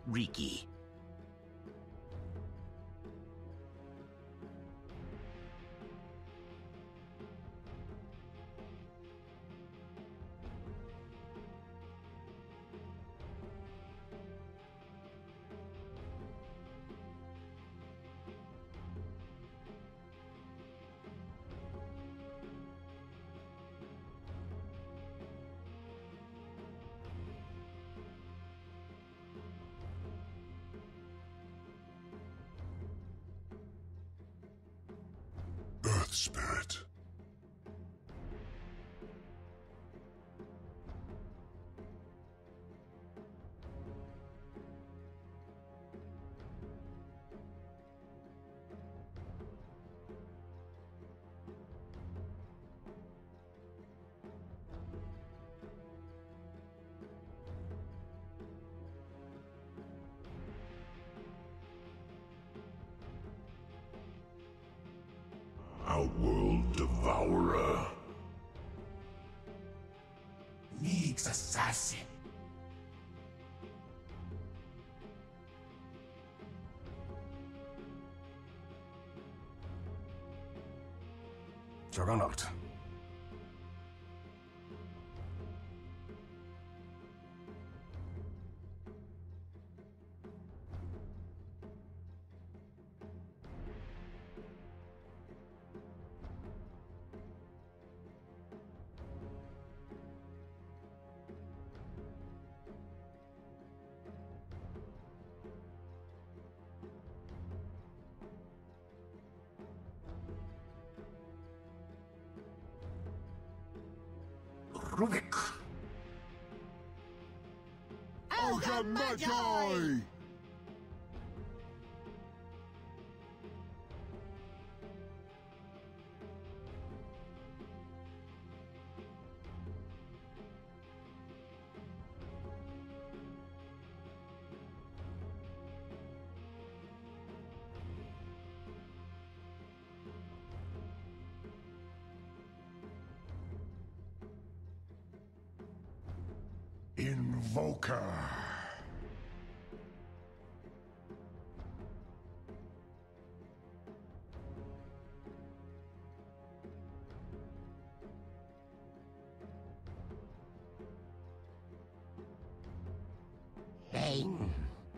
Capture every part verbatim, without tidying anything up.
Riki. Earth Spirit. Outworld Devourer. League's assassin. Juggernaut. Ruvik. Ogre Magi! Invoker. Bang.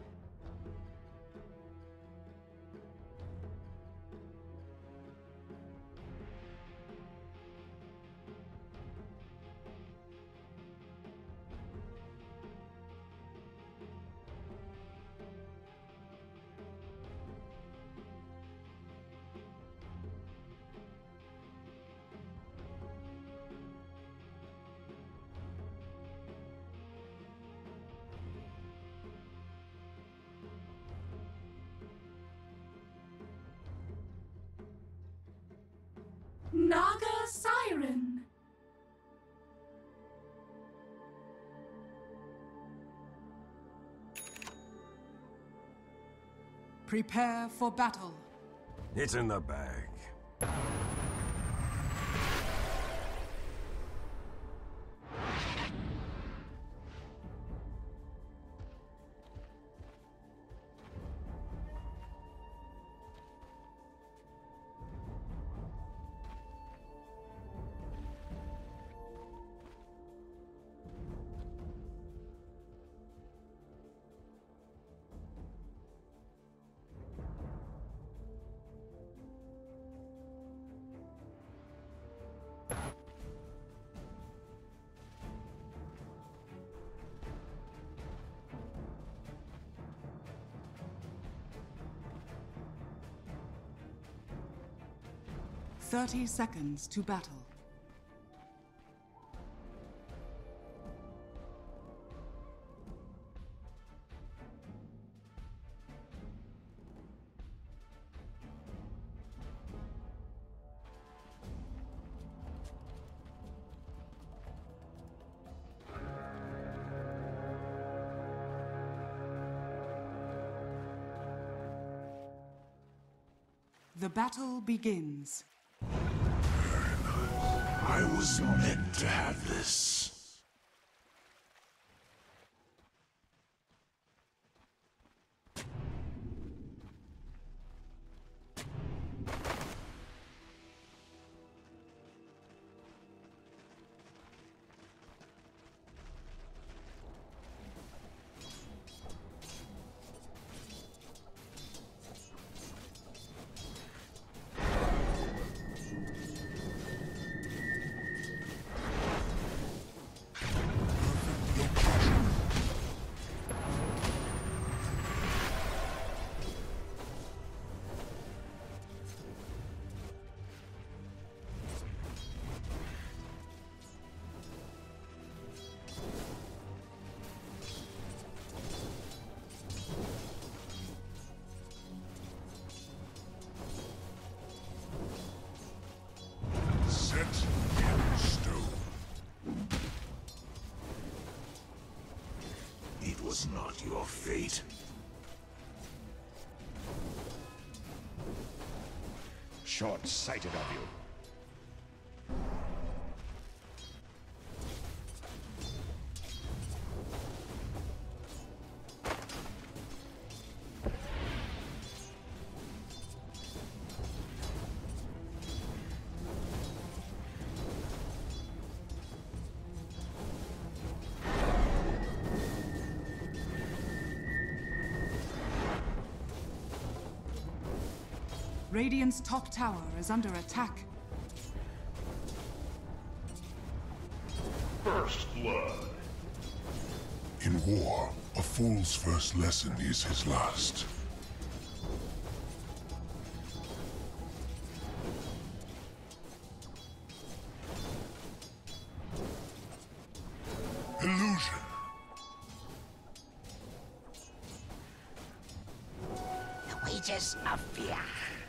Naga Siren. Prepare for battle. It's in the bag. Thirty seconds to battle. The battle begins. I was meant to have this. short-sighted of you. Radiant's top tower is under attack. First blood. In war, a fool's first lesson is his last. Illusion. The wages of fear.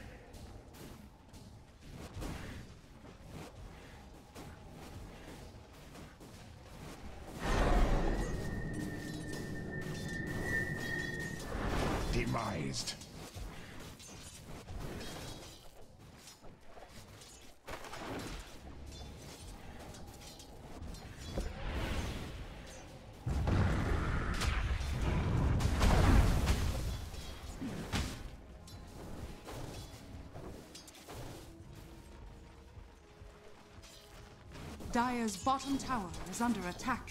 Demised. Dire's bottom tower is under attack.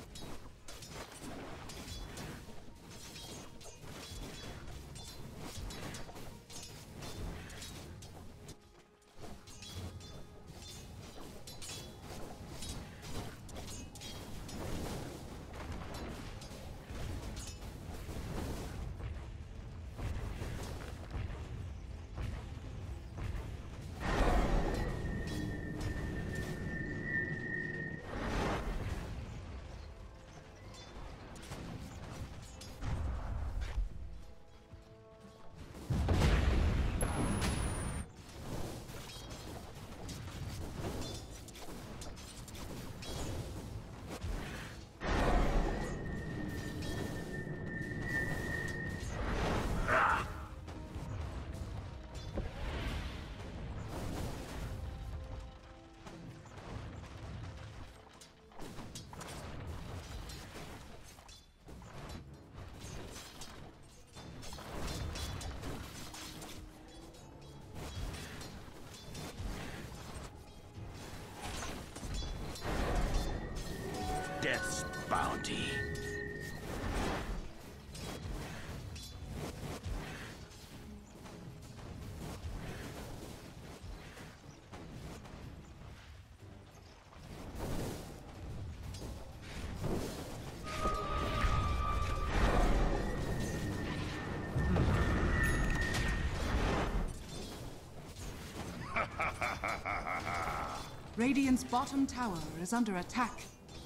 Death's bounty. Radiant's bottom tower is under attack.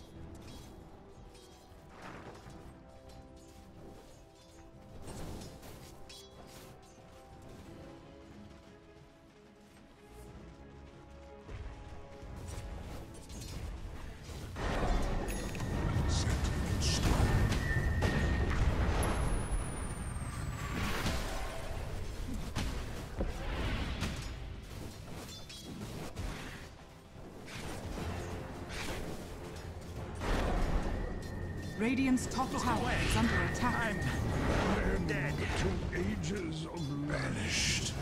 Radiant's top tower is under attack. And dead. Two ages of vanished.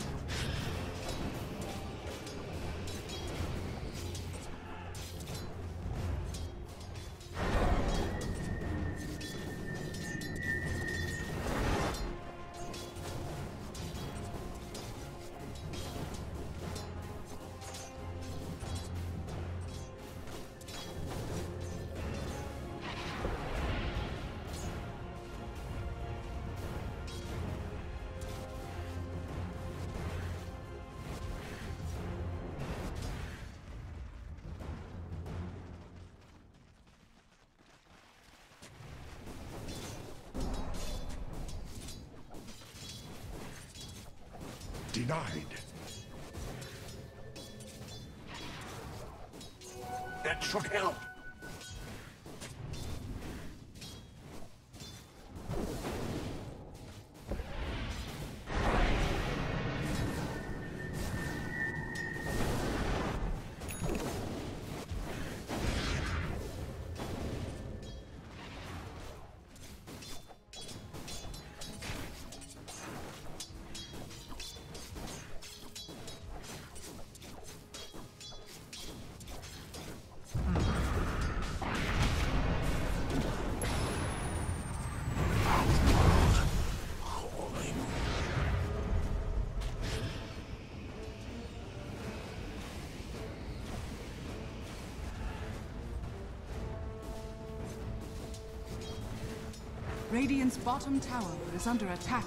Denied. That should help. Radiant's bottom tower is under attack.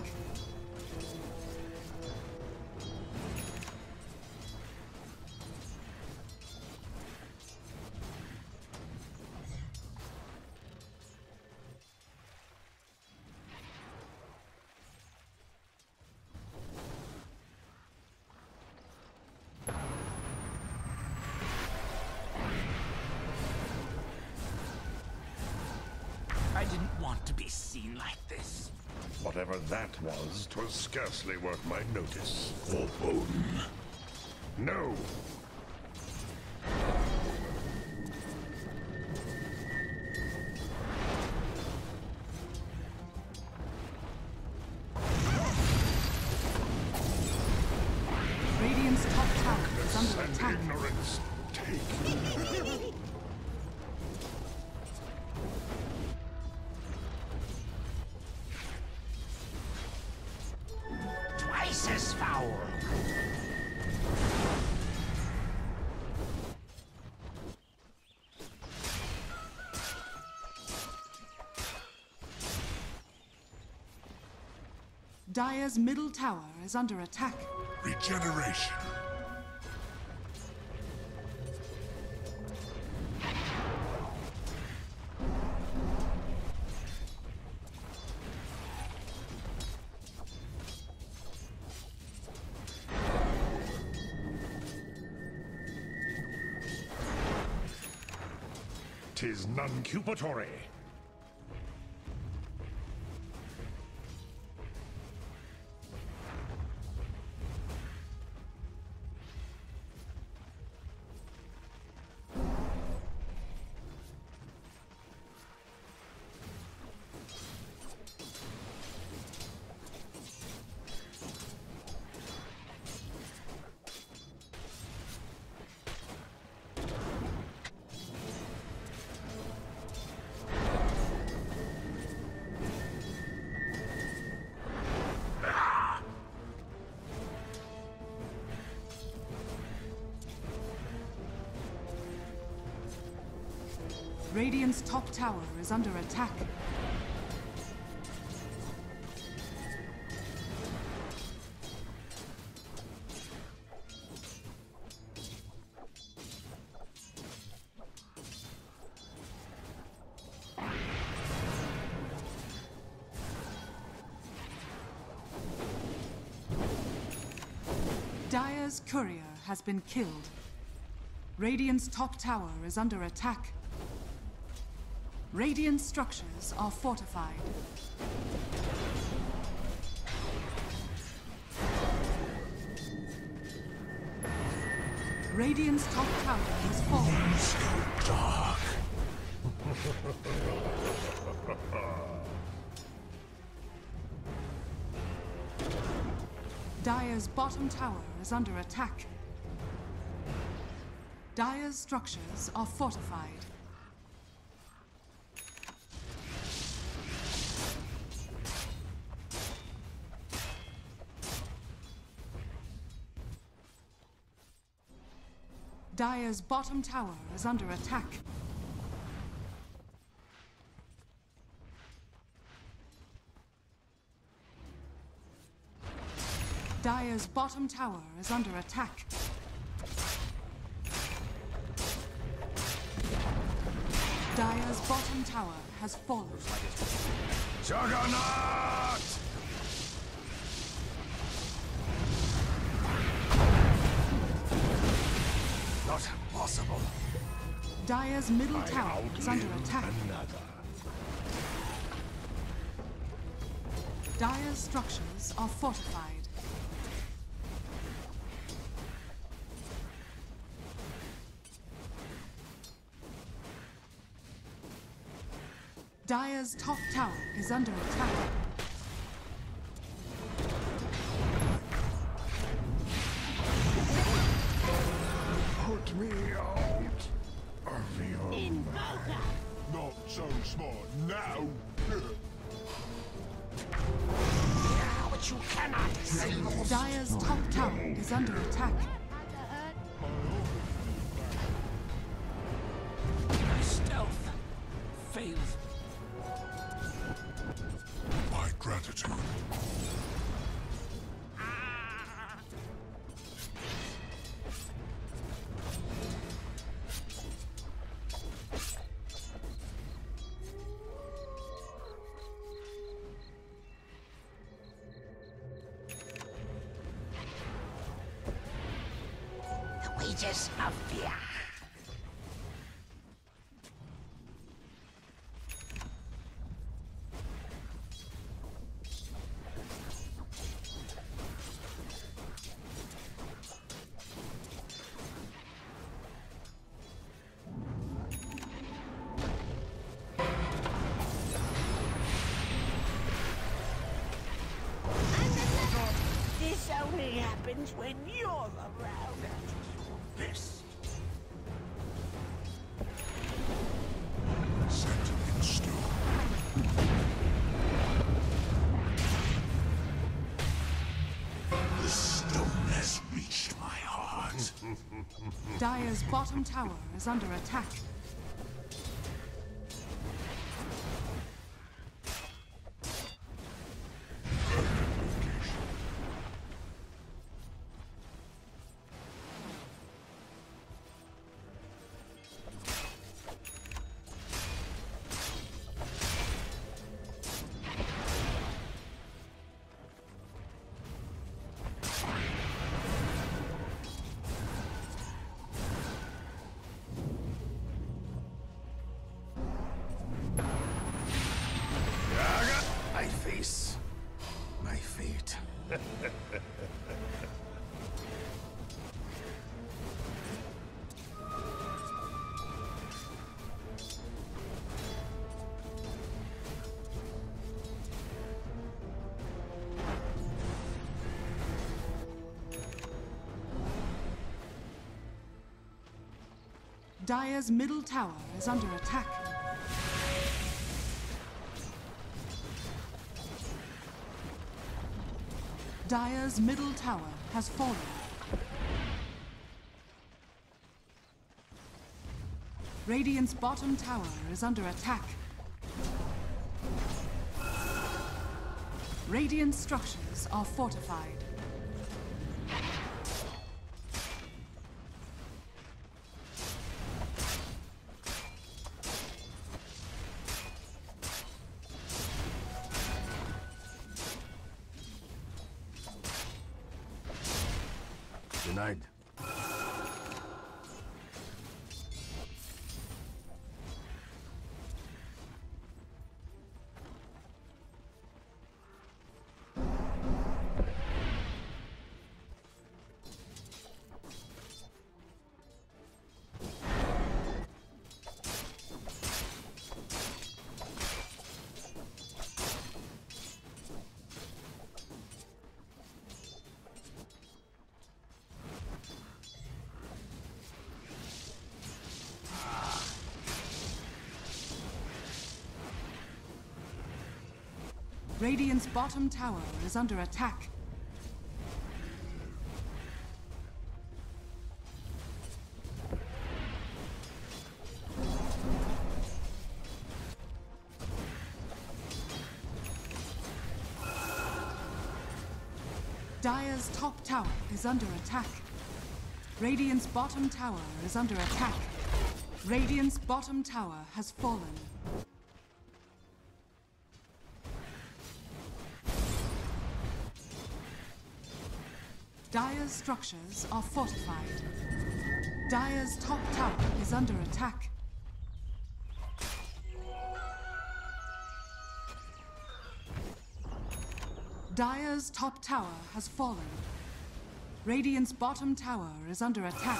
I didn't want to be seen like this. Whatever that was, 'twas scarcely worth my notice. For Odin. No! Radiant's top tower is under And attack. ignorance take. Twice as foul. Dire's middle tower is under attack. Regeneration. Tis non-cupatory. Radiant's top tower is under attack. Dire's courier has been killed. Radiant's top tower is under attack. Radiant structures are fortified. Radiant's top tower has fallen. So dark. Dire's bottom tower is under attack. Dire's structures are fortified. Dire's bottom tower is under attack. Dire's bottom tower is under attack. Dire's bottom tower has fallen. Juggernaut! Not possible. Dire's middle tower is under attack. Another. Dire's structures are fortified. Dire's top tower is under attack. Put me out of your Not so smart now. Now, but you cannot see. Dire's top tower is under attack. My stealth fails. wages of fear. This only happens when you're around. This. Set in stone. The stone has reached my heart. Dire's bottom tower is under attack. I face my fate. Dire's middle tower is under attack. Dire's middle tower has fallen. Radiant's bottom tower is under attack. Radiant structures are fortified. Denied. Radiant's bottom tower is under attack. Dire's top tower is under attack. Radiant's bottom tower is under attack. Radiant's bottom tower has fallen. Dire's structures are fortified. Dire's top tower is under attack. Dire's top tower has fallen. Radiant's bottom tower is under attack.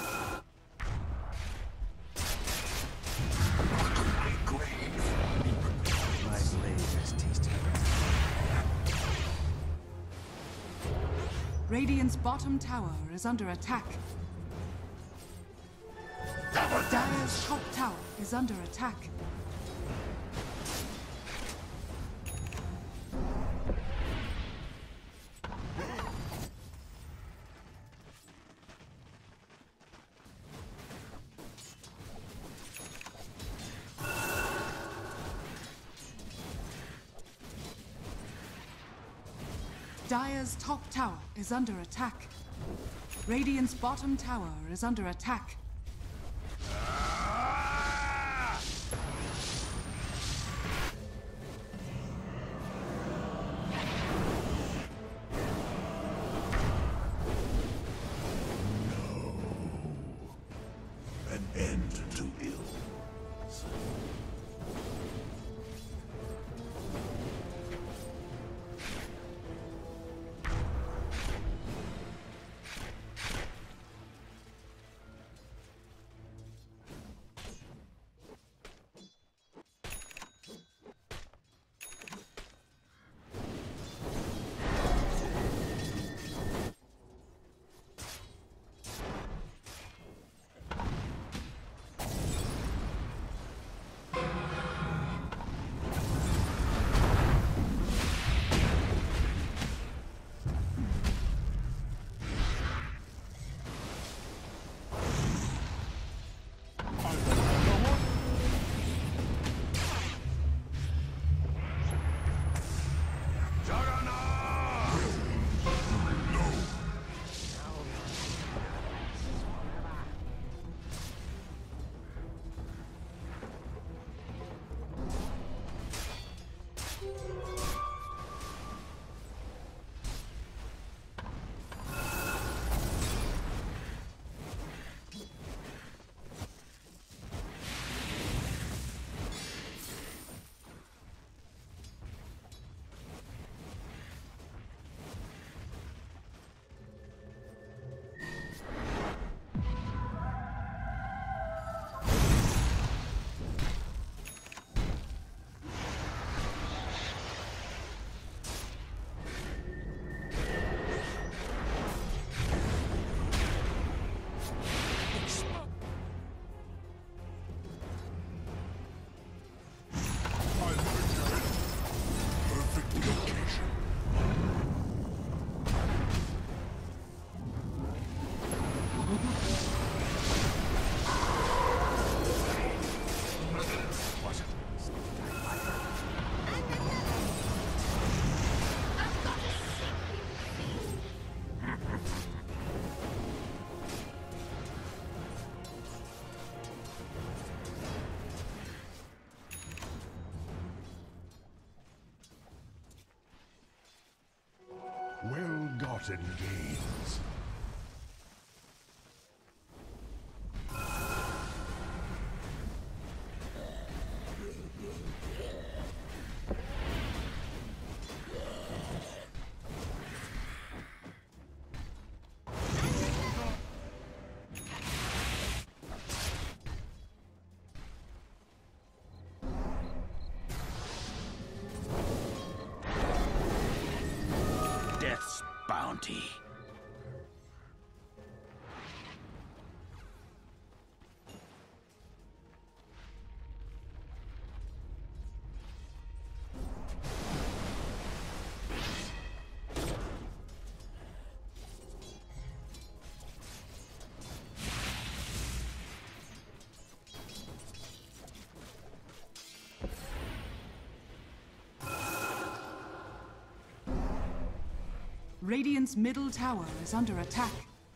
My grave. My blade has tasted. Radiant's bottom tower is under attack. Dire's top tower is under attack. Dire's top tower is under attack. Radiant's bottom tower is under attack. ill-gotten gains. Death's bounty. Radiant's middle tower is under attack.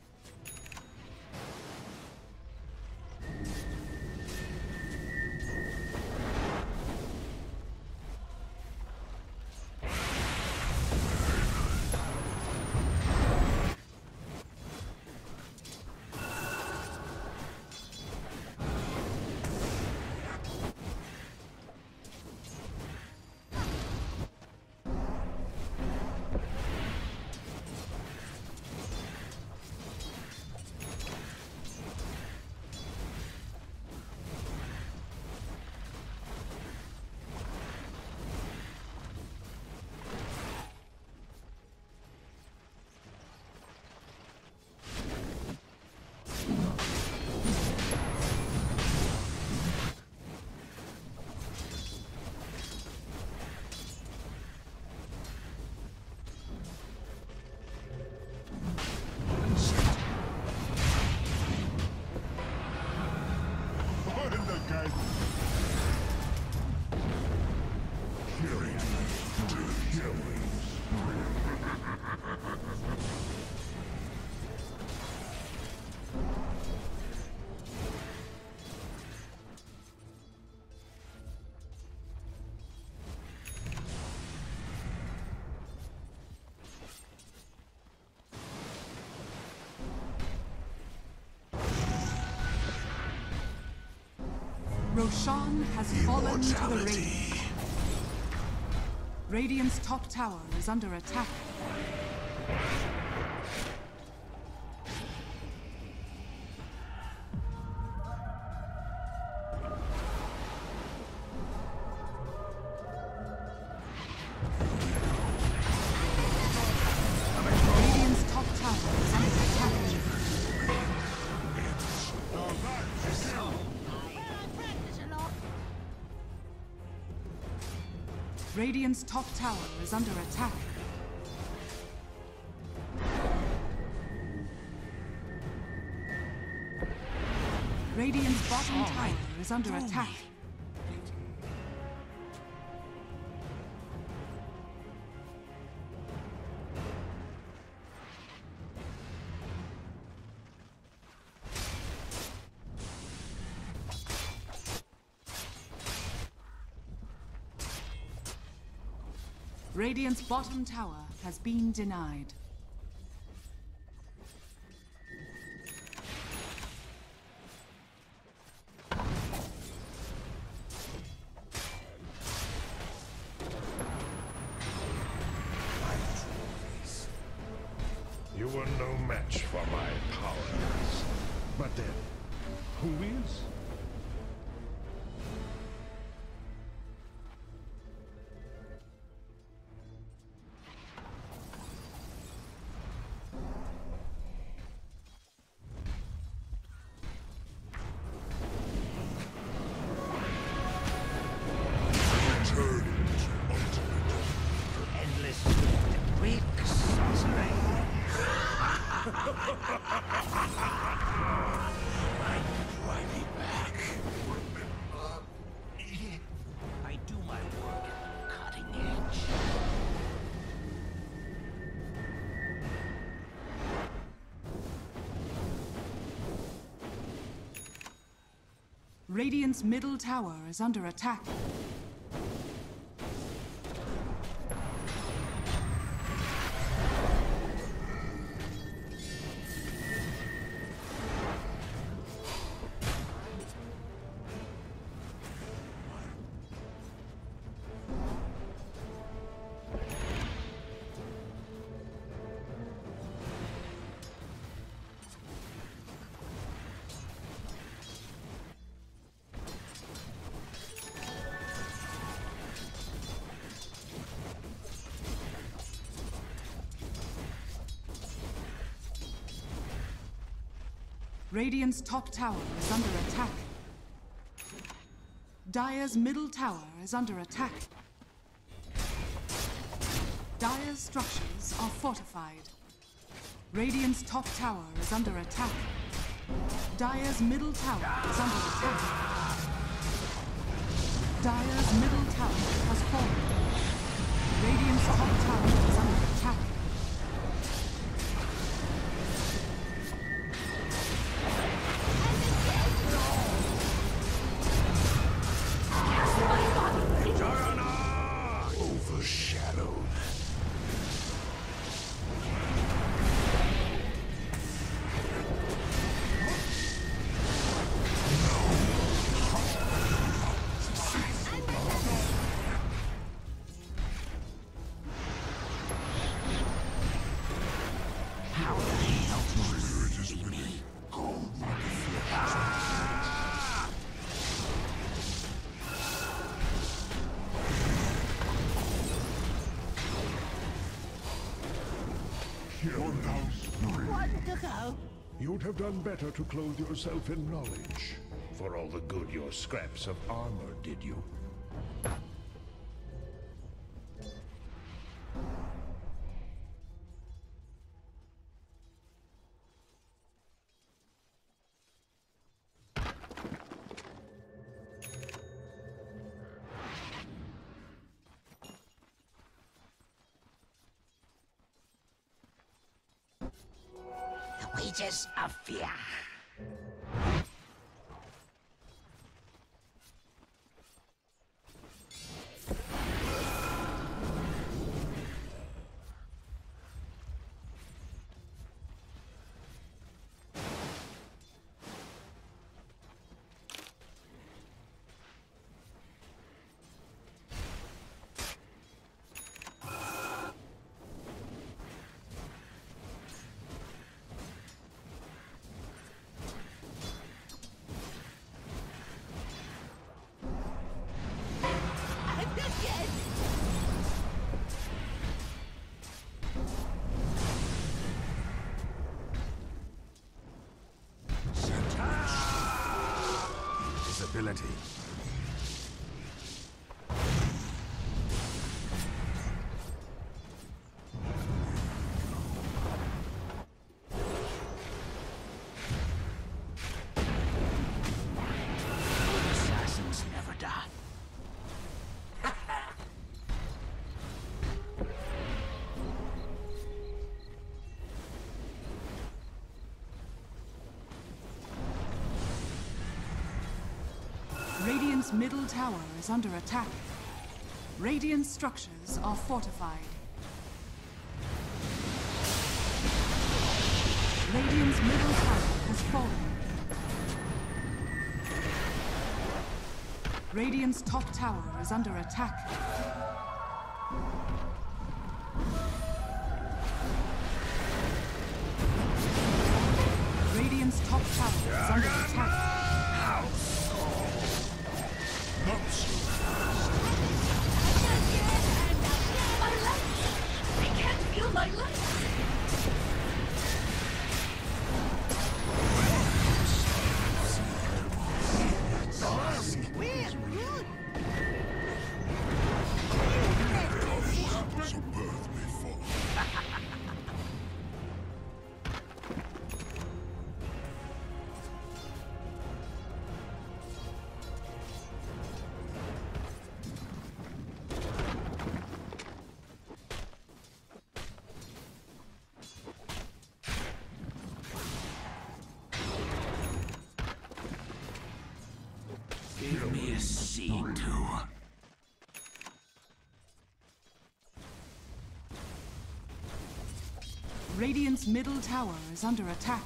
Roshan has fallen to the Radiant. Radiant's top tower is under attack. Radiant's top tower is under attack. Radiant's top tower is under attack. Radiant's bottom tower is under attack. Radiant's bottom tower has been denied. You were no match for my powers. But then, who is? Endless weak sorcery. I drive it back. I do my work at the cutting edge. Radiant's middle tower is under attack. Radiant's top tower is under attack. Dire's middle tower is under attack. Dire's structures are fortified. Radiant's top tower is under attack. Dire's middle tower is under attack. Dire's middle tower has fallen. Radiant's top tower is under attack. Overshadowed. You'd have done better to clothe yourself in knowledge. For all the good your scraps of armor did you. Wages of fear. Disability. Assassins never die. Radiant's middle tower is under attack. Radiant's structures are fortified. Radiant's middle tower has fallen. Radiant's top tower is under attack. Radiant's top tower is under attack. My legs! I can't feel my legs! So birth may follow. Give me a seed too. Radiant's middle tower is under attack.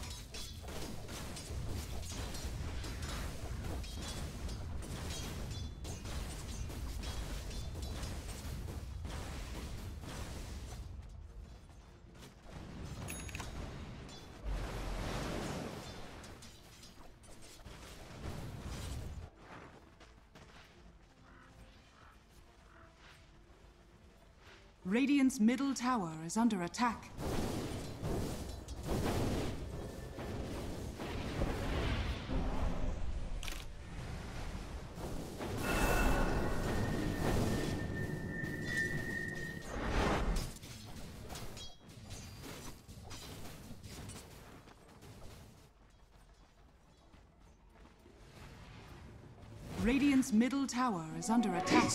Radiant's middle tower is under attack. Radiant's middle tower is under attack.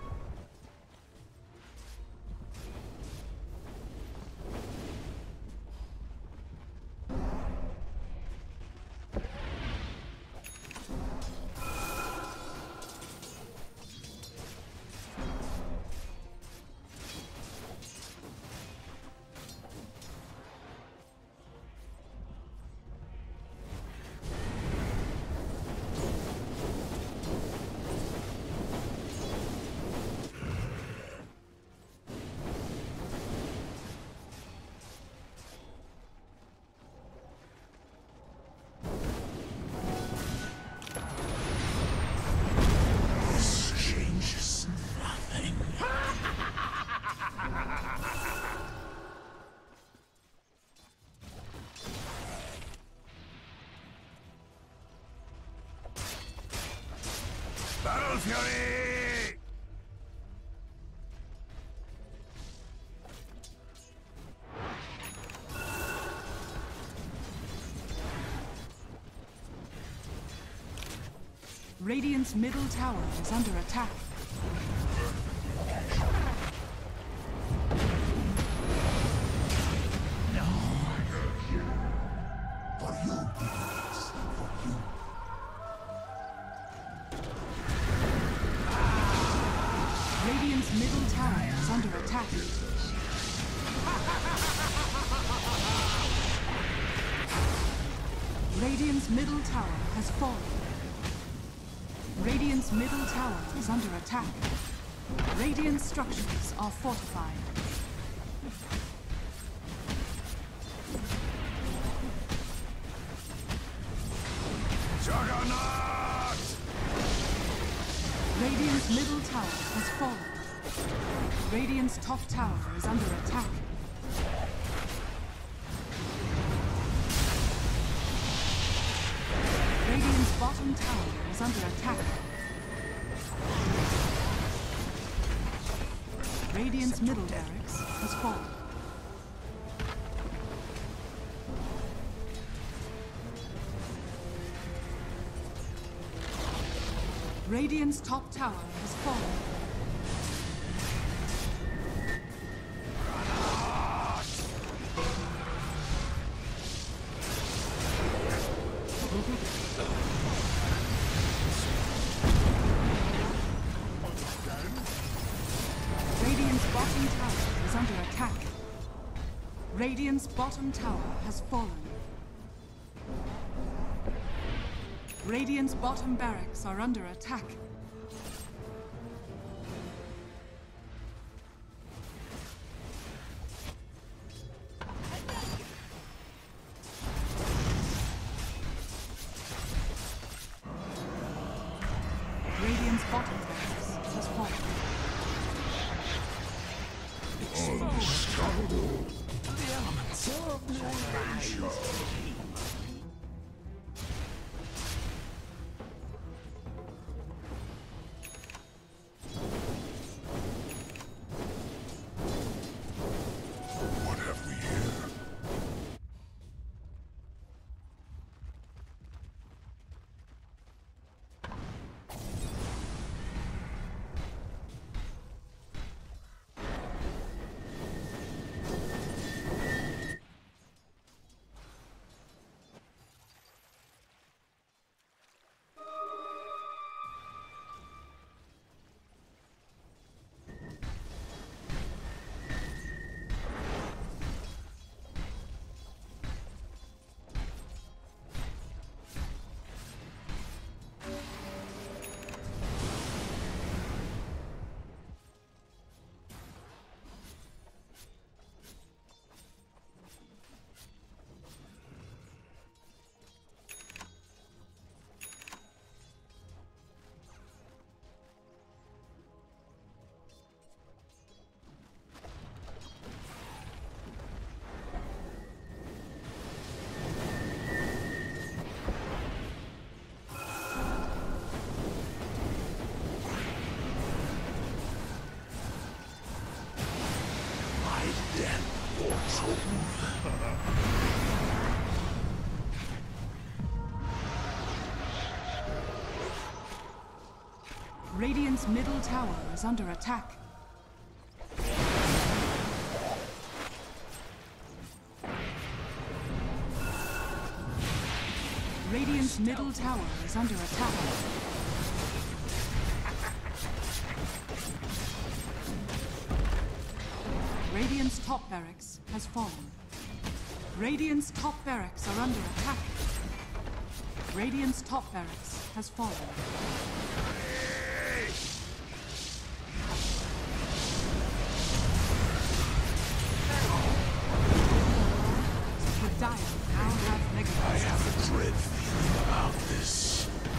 Battle Fury! Radiant's middle tower is under attack. Radiant's middle tower is under attack. Radiant's middle tower has fallen. Radiant's middle tower is under attack. Radiant structures are fortified. Juggernaut! Radiant's middle tower has fallen. Radiant's top tower is under attack. Radiant's bottom tower is under attack. Radiant's middle barracks has fallen. Radiant's top tower has fallen. Radiant's bottom tower is under attack. Radiant's bottom tower has fallen. Radiant's bottom barracks are under attack. Radiant's bottom barracks has fallen. Unstoppable. The elements rise. What have we here? Radiant's middle tower is under attack. Radiant's middle tower is under attack. Radiant's top barracks has fallen. Radiant's top barracks are under attack. Radiant's top barracks has fallen. The Dire now have mega. I have a dread feeling about this.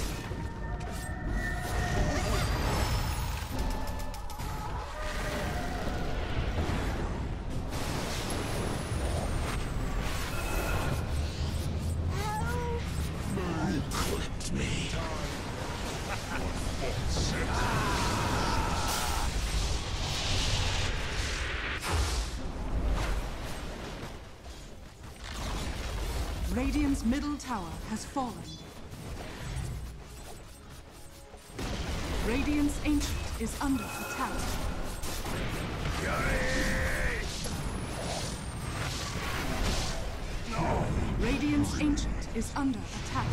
Clipped me. Radiant's middle tower has fallen. Radiant's ancient is under attack. No. Radiant's ancient is under attack.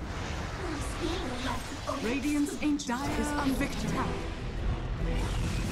Radiant's ancient is under attack.